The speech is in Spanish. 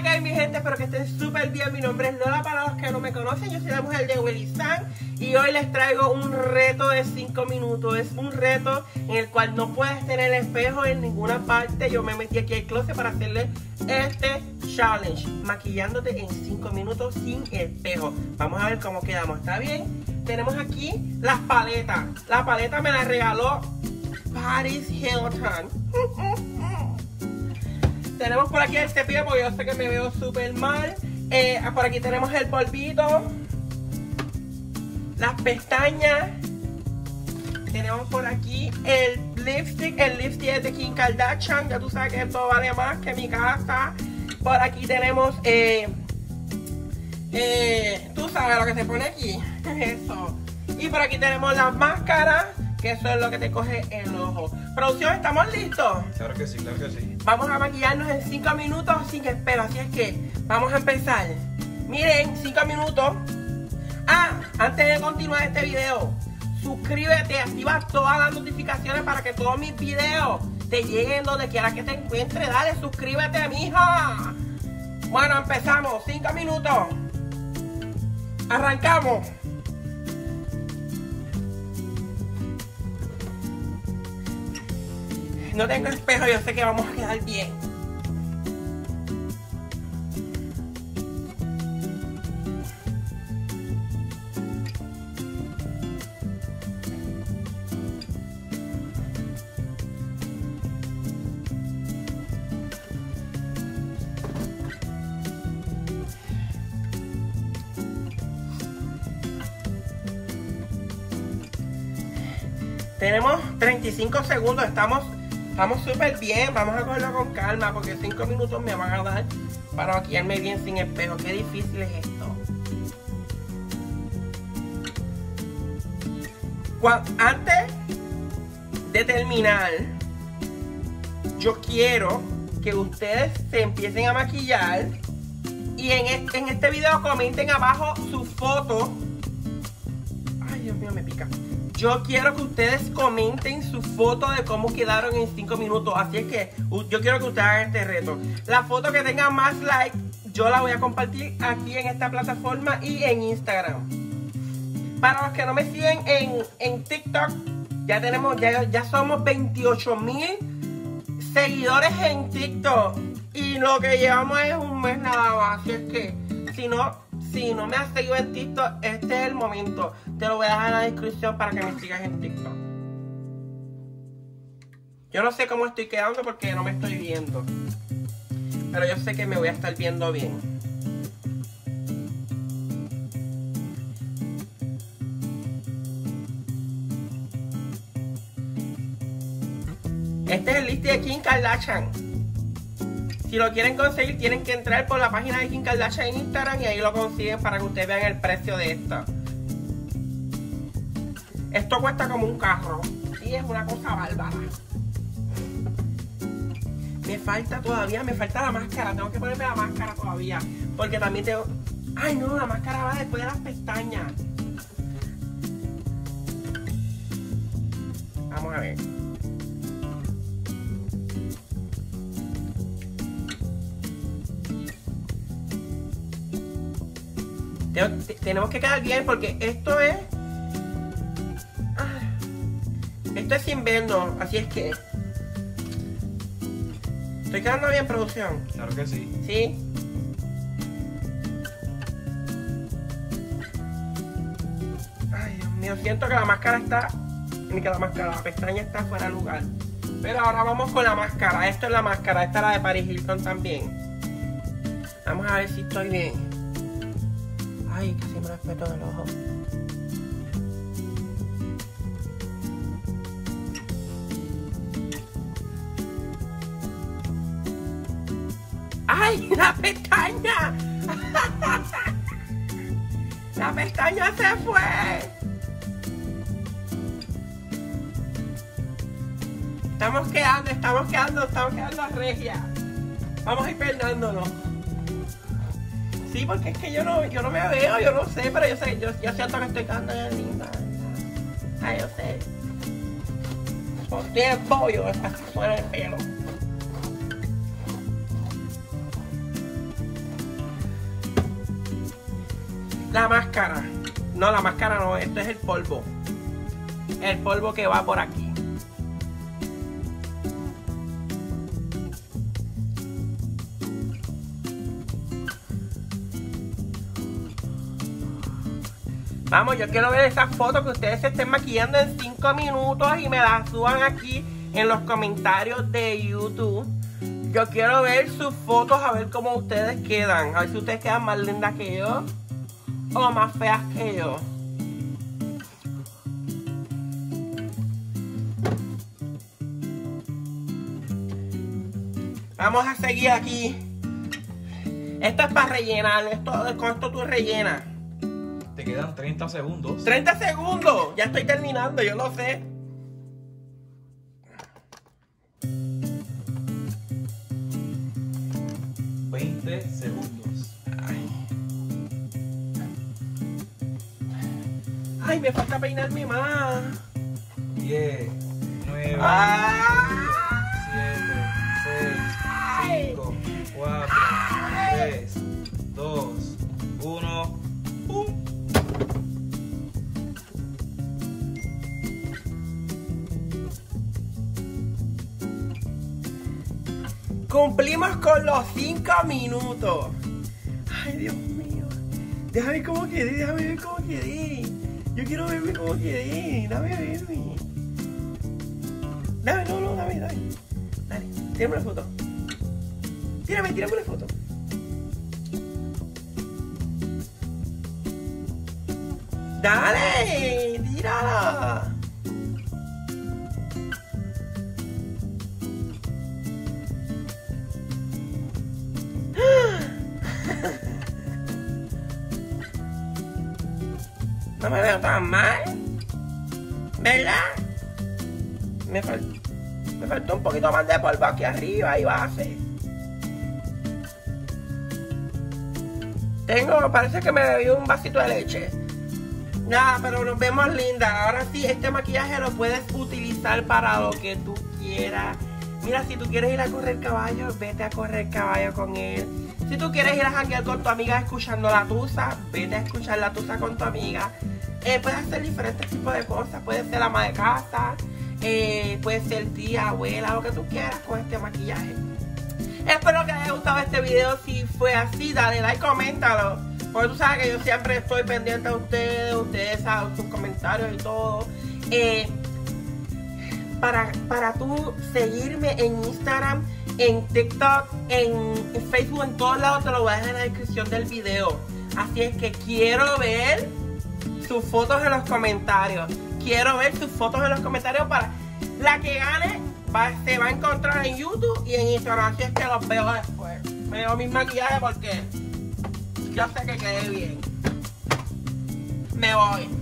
la que hay, mi gente, espero que estén súper bien. Mi nombre es Lola, para los que no me conocen, yo soy la mujer de Willysan y hoy les traigo un reto de 5 minutos. Es un reto en el cual no puedes tener espejo en ninguna parte. Yo me metí aquí al closet para hacerle este challenge, maquillándote en 5 minutos sin espejo. Vamos a ver cómo quedamos, ¿está bien? Tenemos aquí las paletas. La paleta me la regaló Paris Hilton. Tenemos por aquí el cepillo porque yo sé que me veo súper mal. Por aquí tenemos el polvito. Las pestañas. Tenemos por aquí el lipstick. El lipstick es de Kim Kardashian. Ya tú sabes que esto vale más que mi casa. Por aquí tenemos... tú sabes lo que se pone aquí. Eso. Y por aquí tenemos las máscaras, que eso es lo que te coge el ojo. Producción, ¿estamos listos? Claro que sí, claro que sí. Vamos a maquillarnos en 5 minutos sin espejo, así es que vamos a empezar. Miren, 5 minutos. Antes de continuar este video, suscríbete, activa todas las notificaciones para que todos mis videos te lleguen donde quiera que te encuentres. Dale, suscríbete, mija. Bueno, empezamos, 5 minutos. Arrancamos. No tengo espejo, yo sé que vamos a quedar bien. Tenemos 35 segundos, estamos súper bien. Vamos a cogerlo con calma porque 5 minutos me van a dar para maquillarme bien sin espejo. Qué difícil es esto. Antes de terminar, yo quiero que ustedes se empiecen a maquillar y en este video comenten abajo su foto. Ay, Dios mío, me pica. Yo quiero que ustedes comenten su foto de cómo quedaron en 5 minutos. Así es que yo quiero que ustedes hagan este reto. La foto que tenga más like, yo la voy a compartir aquí en esta plataforma y en Instagram. Para los que no me siguen en TikTok, ya somos 28,000 seguidores en TikTok. Y lo que llevamos es un mes nada más. Así es que si no me has seguido en TikTok, este es el momento. Te lo voy a dejar en la descripción para que me sigas en TikTok. Yo no sé cómo estoy quedando porque no me estoy viendo. Pero yo sé que me voy a estar viendo bien. Este es el list de Kim Kardashian. Si lo quieren conseguir, tienen que entrar por la página de Kim Kardashian en Instagram y ahí lo consiguen para que ustedes vean el precio de esto. Esto cuesta como un carro. Sí, es una cosa bárbara. Me falta la máscara. Tengo que ponerme la máscara todavía. Porque también tengo... Ay, no, la máscara va después de las pestañas. Vamos a ver. Tenemos que quedar bien porque esto es invierno, así es que estoy quedando bien, producción. Claro que sí. ¿Sí? Ay, Dios mío, siento que la máscara está... la pestaña está fuera de lugar. Pero ahora vamos con la máscara. Esto es la máscara, esta es la de Paris Hilton también. Vamos a ver si estoy bien. Ay, casi me respeto del ojo. ¡Ay, la pestaña! ¡La pestaña se fue! Estamos quedando regia. Vamos a ir peinándonos. Sí, porque es que yo no me veo, yo no sé, pero yo siento que estoy quedando bien linda. Ay, yo sé. Por tiempo yo me paso en el pelo. La máscara. No, la máscara no, esto es el polvo. El polvo que va por aquí. Vamos, yo quiero ver esas fotos que ustedes se estén maquillando en 5 minutos y me las suban aquí en los comentarios de YouTube. Yo quiero ver sus fotos, a ver cómo ustedes quedan. A ver si ustedes quedan más lindas que yo o más feas que yo. Vamos a seguir aquí. Esto es para rellenar. Con esto tú rellenas. Te quedan 30 segundos. 30 segundos. Ya estoy terminando, yo lo sé. Segundos. Ay, me falta peinarme más. 10, 9, 7, 6, 5, 4, 3, 2, 1. ¡Pum! Cumplimos con los 5 minutos. Ay, Dios mío. Déjame ver cómo quedé, déjame ver cómo quedé. Yo quiero verme cómo quedé. Dame verme. Dame, no, dame. Dale, tírame la foto. Tírame la foto. Dale, tírala. No me veo tan mal, ¿verdad? Me faltó un poquito más de polvo aquí arriba y base. Parece que me bebí un vasito de leche. Nada, pero nos vemos lindas. Ahora sí, este maquillaje lo puedes utilizar para lo que tú quieras. Mira, si tú quieres ir a correr caballo, vete a correr caballo con él. Si tú quieres ir a janguear con tu amiga escuchando la tusa, vete a escuchar la tusa con tu amiga. Puedes hacer diferentes tipos de cosas. Puedes ser ama de casa, puedes ser tía, abuela, lo que tú quieras con este maquillaje. Espero que les haya gustado este video. Si fue así, dale like, coméntalo. Porque tú sabes que yo siempre estoy pendiente de ustedes saben sus comentarios y todo. Para tú seguirme en Instagram, en TikTok, en Facebook, en todos lados, te lo voy a dejar en la descripción del video. Así es que quiero ver sus fotos en los comentarios. Quiero ver sus fotos en los comentarios para la que gane. Se va a encontrar en YouTube y en Instagram. Así es que los veo después. Veo mis maquillajes porque yo sé que quedé bien. Me voy.